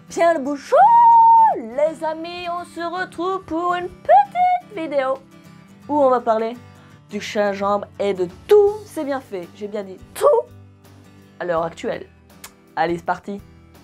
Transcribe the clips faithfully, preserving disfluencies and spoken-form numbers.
Bien le bouchon, les amis, on se retrouve pour une petite vidéo où on va parler du gingembre et de tout c'est bien fait. J'ai bien dit tout à l'heure actuelle. Allez, c'est parti.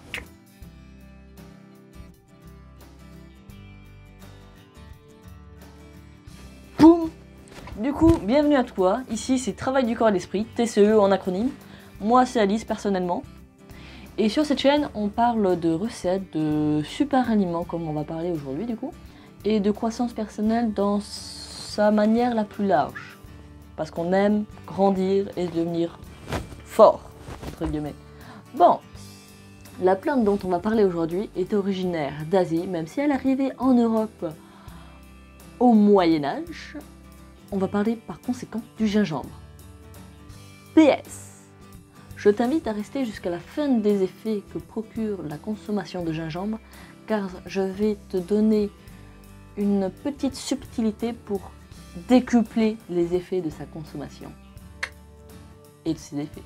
Boum. Du coup, bienvenue à toi. Ici, c'est Travail du corps et l'esprit, T C E en acronyme. Moi, c'est Alice, personnellement. Et sur cette chaîne, on parle de recettes, de super aliments, comme on va parler aujourd'hui, du coup, et de croissance personnelle dans sa manière la plus large. Parce qu'on aime grandir et devenir fort, entre guillemets. Bon, la plante dont on va parler aujourd'hui est originaire d'Asie, même si elle est arrivée en Europe au Moyen-Âge. On va parler par conséquent du gingembre. P S. Je t'invite à rester jusqu'à la fin des effets que procure la consommation de gingembre, car je vais te donner une petite subtilité pour décupler les effets de sa consommation et de ses effets.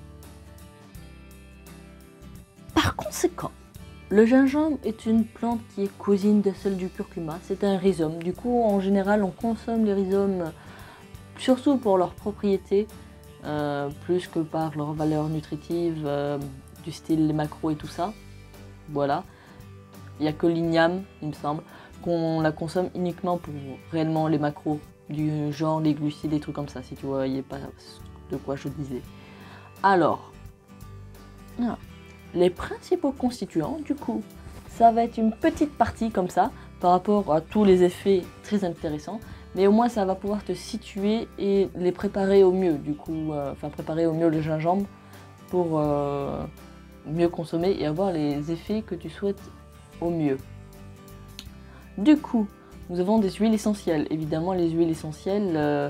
Par conséquent, le gingembre est une plante qui est cousine de celle du curcuma. C'est un rhizome. Du coup, en général, on consomme les rhizomes surtout pour leurs propriétés, euh, plus que par leurs valeurs nutritives, euh, du style les macros et tout ça. Voilà. Il n'y a que l'igname, il me semble, qu'on la consomme uniquement pour réellement les macros, du genre les glucides, des trucs comme ça, si tu voyais pas de quoi je disais. Alors, voilà. Les principaux constituants, du coup, ça va être une petite partie comme ça, par rapport à tous les effets très intéressants, mais au moins ça va pouvoir te situer et les préparer au mieux, du coup, euh, enfin préparer au mieux le gingembre pour euh, mieux consommer et avoir les effets que tu souhaites au mieux. Du coup, nous avons des huiles essentielles. Évidemment, les huiles essentielles, euh,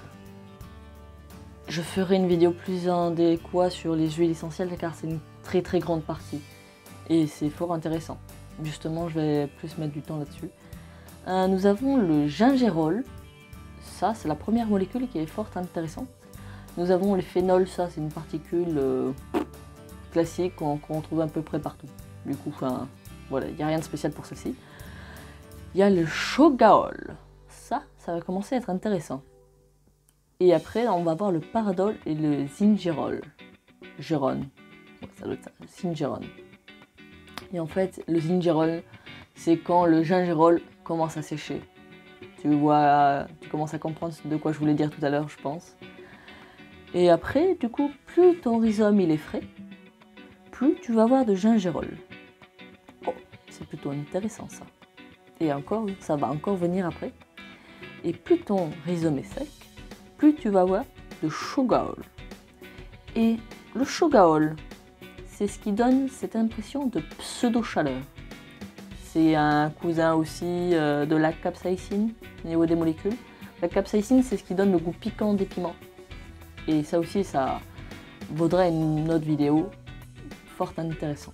je ferai une vidéo plus adéquate sur les huiles essentielles car c'est une très très grande partie et c'est fort intéressant. Justement, je vais plus mettre du temps là-dessus. Euh, nous avons le gingérol. Ça, c'est la première molécule qui est fort intéressante. Nous avons le phénol. Ça, c'est une particule euh, classique qu'on qu'on trouve à peu près partout. Du coup, enfin, voilà, il n'y a rien de spécial pour celle-ci. Il y a le shogaol. Ça, ça va commencer à être intéressant. Et après, on va voir le paradol et le zingerol. Gérone. Ouais, ça doit être ça, le zingerol. Et en fait, le zingerol, c'est quand le gingerol commence à sécher. Tu vois, tu commences à comprendre de quoi je voulais dire tout à l'heure, je pense. Et après, du coup, plus ton rhizome il est frais, plus tu vas avoir de gingerol. Oh, c'est plutôt intéressant ça. Et encore, ça va encore venir après. Et plus ton rhizome est sec, plus tu vas avoir de shogaol. Et le shogaol, c'est ce qui donne cette impression de pseudo-chaleur. C'est un cousin aussi euh, de la capsaïcine au niveau des molécules. La capsaïcine, c'est ce qui donne le goût piquant des piments. Et ça aussi, ça vaudrait une autre vidéo fort intéressante.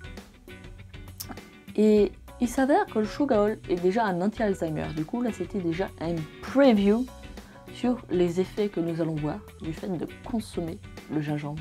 Et il s'avère que le shogaol est déjà un anti-Alzheimer. Du coup, là, c'était déjà un preview sur les effets que nous allons voir du fait de consommer le gingembre.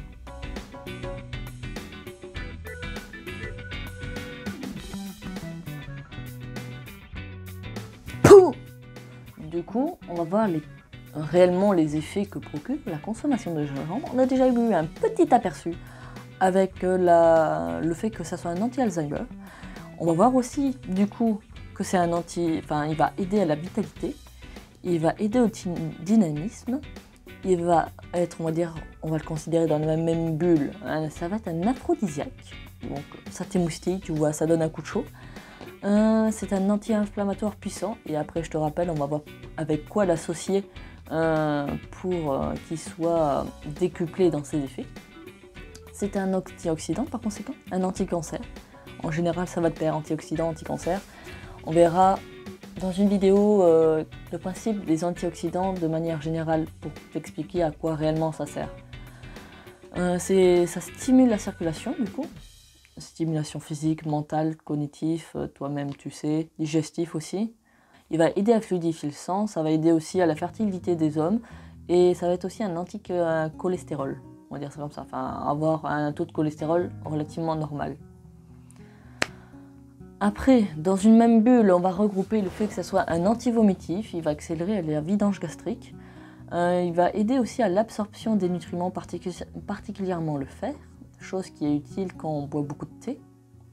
Du coup, on va voir les, réellement les effets que procure la consommation de gingembre. On a déjà eu un petit aperçu avec la, le fait que ça soit un anti-Alzheimer. On va voir aussi, du coup, que c'est un anti... Enfin, il va aider à la vitalité, il va aider au dynamisme, il va être, on va dire, on va le considérer dans la même bulle, hein, ça va être un aphrodisiaque. Donc, ça t'émoustille, tu vois, ça donne un coup de chaud. Euh, c'est un anti-inflammatoire puissant et après je te rappelle on va voir avec quoi l'associer euh, pour euh, qu'il soit décuplé dans ses effets. C'est un antioxydant par conséquent, un anti-cancer. En général ça va te plaire, antioxydant, anti-cancer. On verra dans une vidéo euh, le principe des antioxydants de manière générale pour t'expliquer à quoi réellement ça sert. Euh, ça stimule la circulation du coup. Stimulation physique, mentale, cognitif, toi-même tu sais, digestif aussi. Il va aider à fluidifier le sang, ça va aider aussi à la fertilité des hommes et ça va être aussi un anti-cholestérol, on va dire ça comme ça, enfin avoir un taux de cholestérol relativement normal. Après, dans une même bulle, on va regrouper le fait que ce soit un antivomitif, il va accélérer la vidange gastrique. Euh, il va aider aussi à l'absorption des nutriments, particu particulièrement le fer, chose qui est utile quand on boit beaucoup de thé.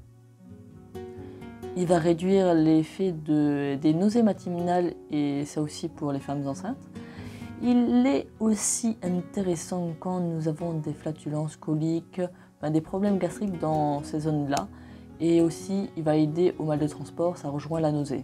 Il va réduire l'effet de, des nausées matinales et ça aussi pour les femmes enceintes. Il est aussi intéressant quand nous avons des flatulences, coliques, ben des problèmes gastriques dans ces zones-là. Et aussi, il va aider au mal de transport, ça rejoint la nausée.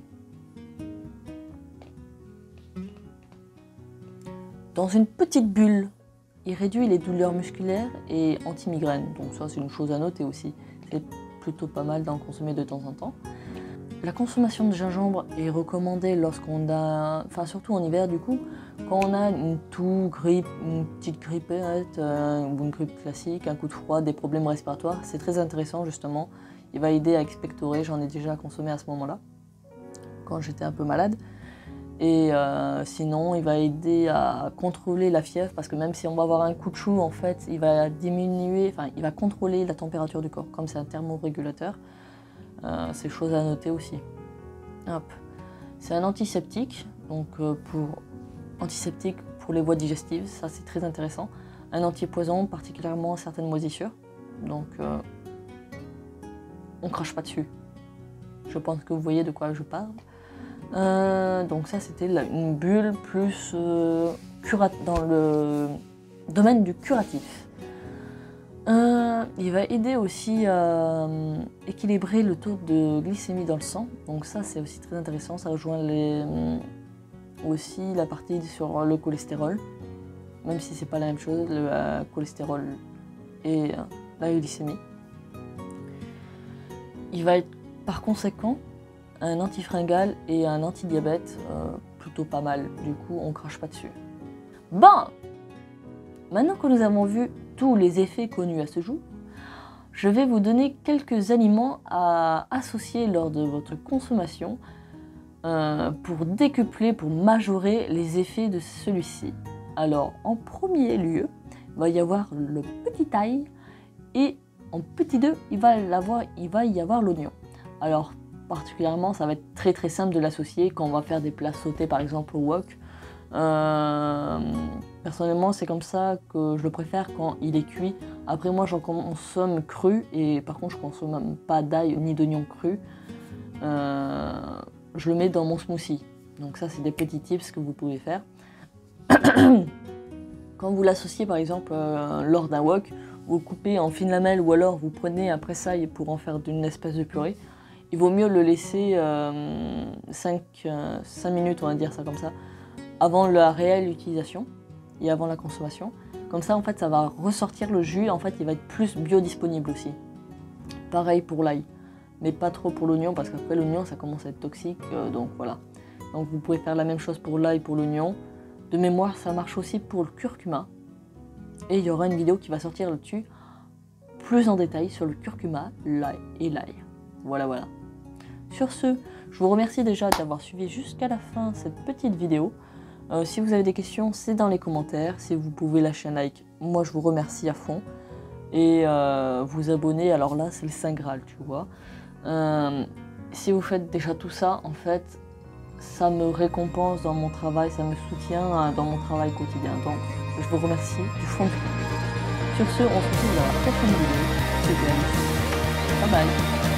Dans une petite bulle, il réduit les douleurs musculaires et anti-migraine. Donc ça, c'est une chose à noter aussi. C'est plutôt pas mal d'en consommer de temps en temps. La consommation de gingembre est recommandée lorsqu'on a, enfin surtout en hiver du coup, quand on a une toux, grippe, une petite grippette, euh, ou une grippe classique, un coup de froid, des problèmes respiratoires. C'est très intéressant justement. Il va aider à expectorer. J'en ai déjà consommé à ce moment-là, quand j'étais un peu malade. Et euh, sinon, il va aider à contrôler la fièvre parce que même si on va avoir un coup de chou, en fait, il va diminuer, enfin, il va contrôler la température du corps, comme c'est un thermorégulateur. Euh, c'est chose à noter aussi. Hop. C'est un antiseptique, donc euh, pour antiseptique pour les voies digestives, ça c'est très intéressant. Un antipoison, particulièrement certaines moisissures. Donc, euh, on crache pas dessus. Je pense que vous voyez de quoi je parle. Euh, donc ça c'était une bulle plus euh, dans le domaine du curatif. Euh, il va aider aussi à euh, équilibrer le taux de glycémie dans le sang. Donc ça c'est aussi très intéressant, ça rejoint les, euh, aussi la partie sur le cholestérol. Même si c'est pas la même chose, le euh, cholestérol et euh, la glycémie. Il va être par conséquent un antifringale et un antidiabète, euh, plutôt pas mal. Du coup, on crache pas dessus. Bon, maintenant que nous avons vu tous les effets connus à ce jour, je vais vous donner quelques aliments à associer lors de votre consommation euh, pour décupler, pour majorer les effets de celui-ci. Alors, en premier lieu, il va y avoir le petit ail et en petit deux, il va, il va y avoir l'oignon. Alors, particulièrement, ça va être très très simple de l'associer quand on va faire des plats sautés par exemple au wok. Euh, personnellement, c'est comme ça que je le préfère quand il est cuit. Après, moi, j'en consomme cru et par contre, je consomme pas d'ail ni d'oignon cru. Euh, je le mets dans mon smoothie. Donc ça, c'est des petits tips que vous pouvez faire. Quand vous l'associez par exemple euh, lors d'un wok, vous le coupez en fines lamelles ou alors vous prenez un pressail pour en faire une espèce de purée. Il vaut mieux le laisser euh, cinq, euh, cinq minutes, on va dire ça comme ça, avant la réelle utilisation et avant la consommation. Comme ça, en fait, ça va ressortir le jus. En fait, il va être plus biodisponible aussi. Pareil pour l'ail, mais pas trop pour l'oignon parce qu'après l'oignon, ça commence à être toxique. Euh, donc voilà. Donc vous pouvez faire la même chose pour l'ail, pour l'oignon. De mémoire, ça marche aussi pour le curcuma. Et il y aura une vidéo qui va sortir là-dessus, plus en détail sur le curcuma, l'ail et l'ail. Voilà, voilà. Sur ce, je vous remercie déjà d'avoir suivi jusqu'à la fin cette petite vidéo. Euh, si vous avez des questions, c'est dans les commentaires. Si vous pouvez lâcher un like, moi je vous remercie à fond. Et euh, vous abonner, alors là c'est le Saint Graal, tu vois. Euh, si vous faites déjà tout ça, en fait, ça me récompense dans mon travail, ça me soutient dans mon travail quotidien. Donc, je vous remercie du fond du cœur. Sur ce, on se retrouve dans la prochaine vidéo. C'était Alice. Bye bye.